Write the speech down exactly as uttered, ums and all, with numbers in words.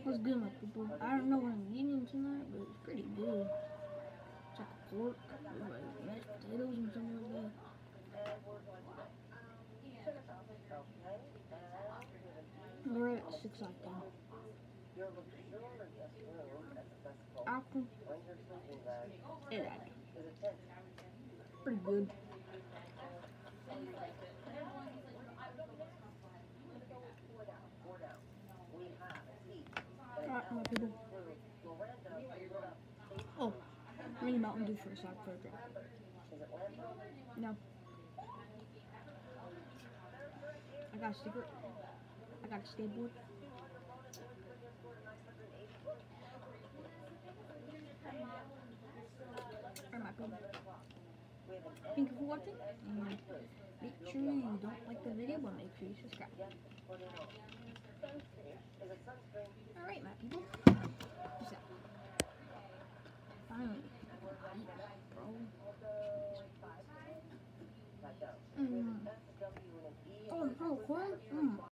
What's good, my people? I don't know what I'm eating tonight, but it's pretty good. It's like a pork with like mashed potatoes and something like that. We're at six like that. Apple. It had pretty good. Alright, my people. Oh, I need Mountain Dew for a side project. No. I got a secret. I got a skateboard. Alright, my people. Thank you for watching. And make sure you don't like the video, but make sure you subscribe. Alright, my people. Peace out. Finally. Bro. Mm. Oh, no, corn? Mm.